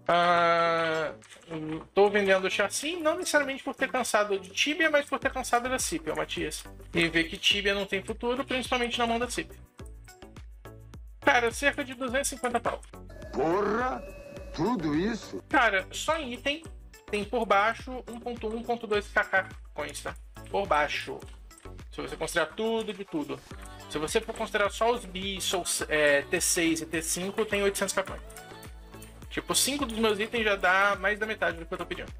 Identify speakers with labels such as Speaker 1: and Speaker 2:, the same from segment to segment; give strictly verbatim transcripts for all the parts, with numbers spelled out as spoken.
Speaker 1: Ah, tô vendendo chassi, não necessariamente por ter cansado de Tibia, mas por ter cansado da C I P, ó, Matias. E ver que Tibia não tem futuro, principalmente na mão da C I P. Cara, cerca de duzentos e cinquenta pau.
Speaker 2: Porra! Tudo isso?
Speaker 1: Cara, só em item tem por baixo um ponto um, um ponto dois kk coins, tá? Por baixo. Se você considerar tudo de tudo. Se você for considerar só os bis, é, T seis e T cinco, tem oitocentos k coins. Tipo, cinco dos meus itens já dá mais da metade do que eu tô pedindo.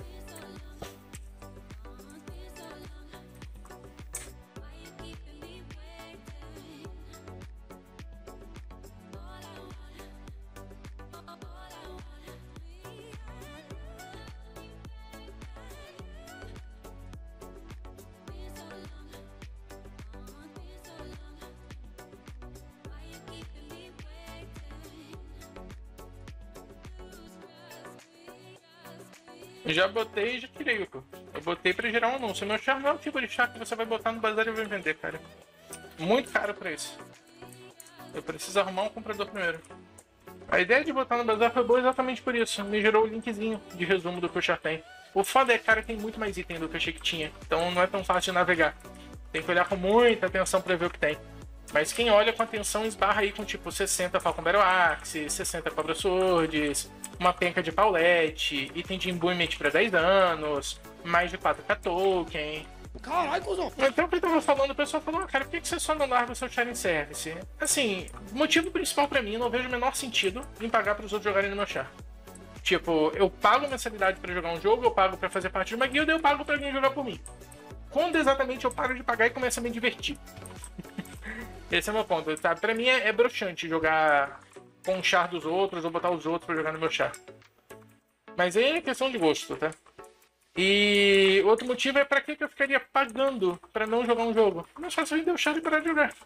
Speaker 1: Já botei e já tirei, pô. Eu botei pra gerar um anúncio. Meu char não é o tipo de char que você vai botar no bazar e vai vender, cara. Muito caro pra isso. Eu preciso arrumar um comprador primeiro. A ideia de botar no bazar foi boa exatamente por isso. Me gerou o linkzinho de resumo do que o char tem. O foda é, cara, tem muito mais item do que eu achei que tinha. Então não é tão fácil de navegar. Tem que olhar com muita atenção pra ver o que tem. Mas quem olha com atenção esbarra aí com tipo sessenta Falcon Battle Axe, sessenta Cobra Swords, uma penca de Paulette, item de imbuement pra dez anos, mais de quatro K token.
Speaker 3: Caralho, cuzão!
Speaker 1: Então o que eu tava falando, o pessoal falou, ah, cara, por que você só não larga o seu Sharing Service? Assim, o motivo principal pra mim, não vejo o menor sentido em pagar pros outros jogarem no meu char. Tipo, eu pago mensalidade pra jogar um jogo, eu pago pra fazer parte de uma guilda, eu pago pra alguém jogar por mim. Quando exatamente eu paro de pagar e começo a me divertir? Esse é o meu ponto, tá? Pra mim é, é broxante jogar com o char dos outros ou botar os outros pra jogar no meu char. Mas aí é questão de gosto, tá? E outro motivo é pra que eu ficaria pagando pra não jogar um jogo? É mais fácil vender o char e parar de jogar.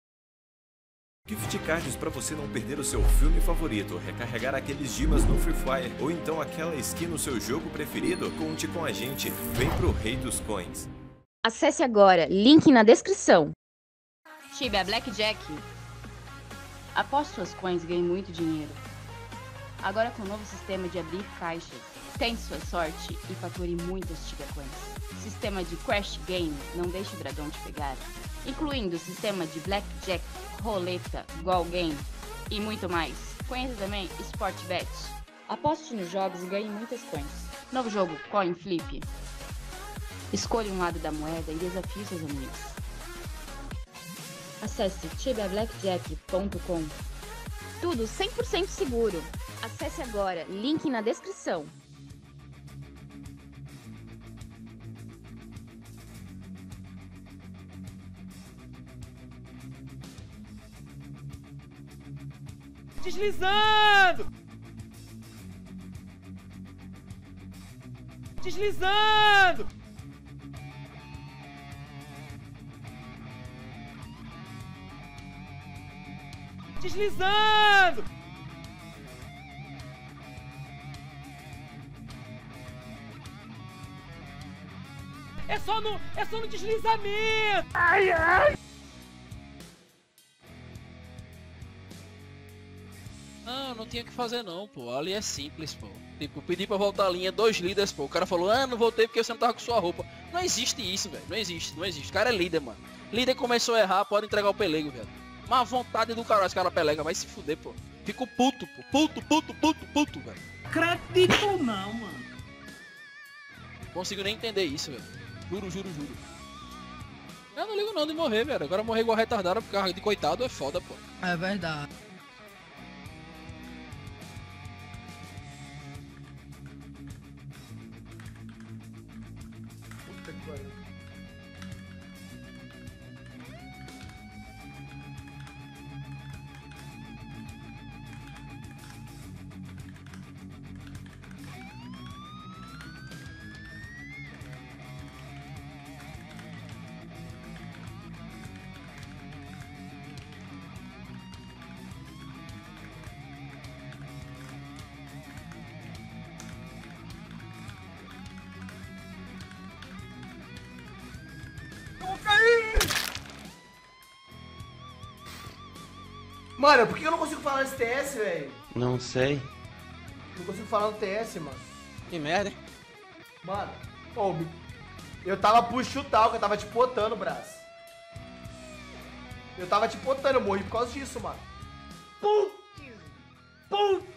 Speaker 4: Gift cards para você não perder o seu filme favorito, recarregar aqueles dimas no Free Fire ou então aquela skin no seu jogo preferido? Conte com a gente, vem pro Rei dos Coins.
Speaker 5: Acesse agora, link na descrição. Tibia Blackjack. Aposte suas coins e ganhe muito dinheiro. Agora com o novo sistema de abrir caixas, tente sua sorte e fature muitas Tibia Coins. Sistema de Crash Game, não deixe o dragão te pegar. Incluindo o sistema de Blackjack, roleta, Goal Game e muito mais. Conheça também Sportbet. Aposte nos jogos e ganhe muitas coins. Novo jogo Coin Flip. Escolha um lado da moeda e desafie seus amigos. Acesse tibia blackjack ponto com. Tudo cem por cento seguro. Acesse agora, link na descrição.
Speaker 3: Deslizando! Deslizando! Deslizando! É só no, é só no deslizamento! Ai, ai!
Speaker 6: Não, não tinha o que fazer não, pô. Ali é simples, pô. Tipo, pedi pra voltar a linha, dois líderes, pô. O cara falou, ah, não voltei porque você não tava com sua roupa. Não existe isso, velho. Não existe, não existe. O cara é líder, mano. Líder começou a errar, pode entregar o pelego, velho. Má vontade do caralho, esse cara pelega, vai se fuder, pô. Fico puto, pô. Puto, puto, puto, puto, velho.
Speaker 3: Acredito não, mano.
Speaker 6: Não consigo nem entender isso, velho. Juro, juro, juro. Eu não ligo não de morrer, velho. Agora morrer igual retardado, porque de coitado é foda, pô.
Speaker 3: É verdade. Puta que pariu.
Speaker 7: Mano, por que eu não consigo falar S T S, velho?
Speaker 8: Não sei.
Speaker 7: Não consigo falar no T S, mano.
Speaker 6: Que merda, hein?
Speaker 7: Mano, ô, eu tava por chutar, eu tava tipo otando o braço. Eu tava tipo otando, eu morri por causa disso, mano. Putz! Putz!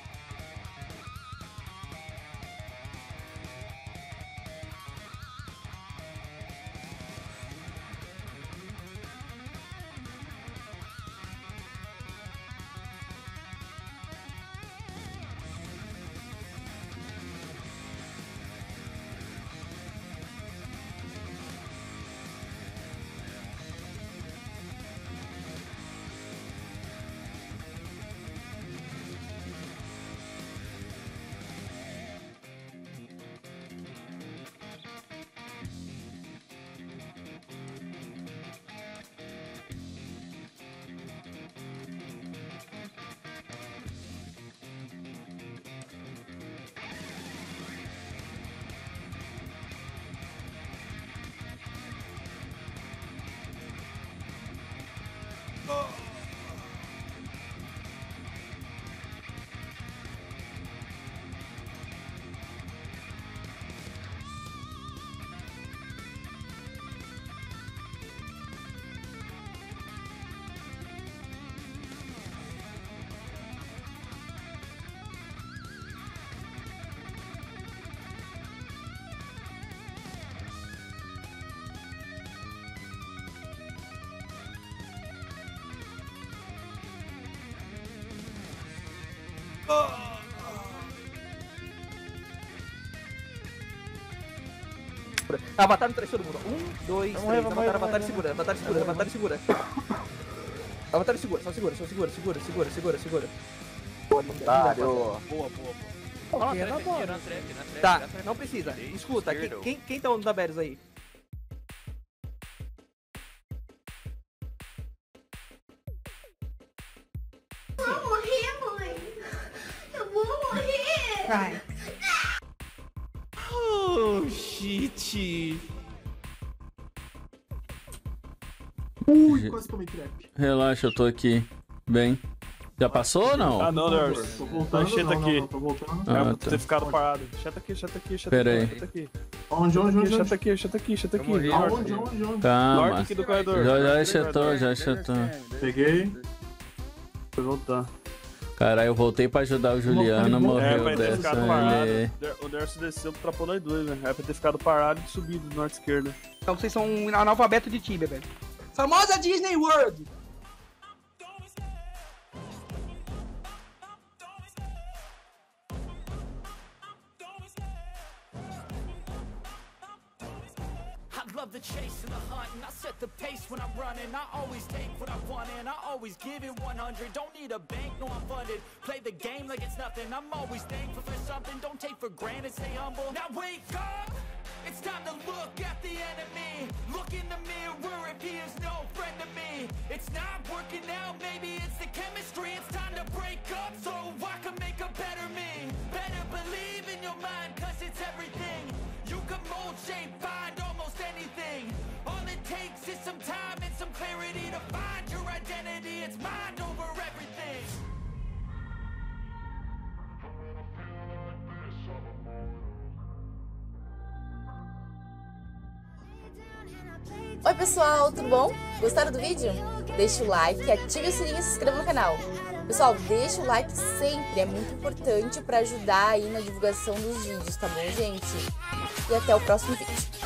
Speaker 8: Avatar no três, todo mundo. Um, dois,
Speaker 9: Vamos
Speaker 8: três.
Speaker 9: aí, vamos aí,
Speaker 8: Avatar,
Speaker 9: vamos
Speaker 8: Avatar
Speaker 9: aí,
Speaker 8: segura, Avatar segura, Avatar segura. Avatar segura, só segura, só segura, segura, segura, segura, segura.
Speaker 9: Otário.
Speaker 6: Boa, boa, boa.
Speaker 9: Ó, que é na bola.
Speaker 8: Tá, não precisa. Escuta, quem, quem, quem tá no Berries aí?
Speaker 10: Eu vou morrer, mãe. Eu vou morrer.
Speaker 9: Vai.
Speaker 8: Oh, shit.
Speaker 9: Ui, quase tomei trap.
Speaker 11: Relaxa, eu tô aqui. Bem. Já passou ou não?
Speaker 12: Ah, não, Nurse.
Speaker 9: Tô voltando,
Speaker 12: Tá, cheta
Speaker 9: não,
Speaker 12: aqui.
Speaker 9: não, tô voltando.
Speaker 11: Ah,
Speaker 12: É,
Speaker 11: tá.
Speaker 12: ter ficado parado. Cheta aqui, cheta aqui, cheta
Speaker 11: Pera
Speaker 12: aqui.
Speaker 11: aí.
Speaker 12: Cheta aqui.
Speaker 9: Onde, onde, onde?
Speaker 12: Cheta aqui, cheta aqui, cheta aqui.
Speaker 9: Aonde,
Speaker 12: Norte.
Speaker 9: onde, onde?
Speaker 11: Calma.
Speaker 12: Norte aqui do corredor.
Speaker 11: Já, já
Speaker 12: Norte do
Speaker 11: chetou,
Speaker 12: corredor.
Speaker 11: já chetou.
Speaker 9: Peguei.
Speaker 12: Foi voltar.
Speaker 11: Caralho, eu voltei pra ajudar o Juliano,
Speaker 12: É,
Speaker 11: morreu
Speaker 12: pra ele ter
Speaker 11: dessa.
Speaker 12: ficado parado.
Speaker 11: Ele...
Speaker 12: O Nurse desceu, trapou nós dois, velho. É pra ter ficado parado e subido do norte esquerda.
Speaker 8: Então vocês são um analfabeto de Tibia, velho.
Speaker 3: Famosa Disney World. I love the chase and the hunt, and I set the pace when I'm running. I always take what I want and I always give it one hundred. Don't need a bank, no I'm funded. Play the game like it's nothing. I'm always thankful for something. Don't take for granted, stay humble. Now wake up! It's time to look at the enemy. Look in the mirror if he is no friend to me. It's not working out, maybe it's the chemistry. It's time to break up so I can make a better me. Better believe in your mind, cause it's everything. You can mold, shape, find almost anything. All it takes is some time and some clarity to find your identity. It's mind over everything.
Speaker 13: Oi pessoal, tudo bom? Gostaram do vídeo? Deixa o like, ative o sininho e se inscreva no canal. Pessoal, deixa o like sempre, é muito importante para ajudar aí na divulgação dos vídeos, tá bom, gente? E até o próximo vídeo.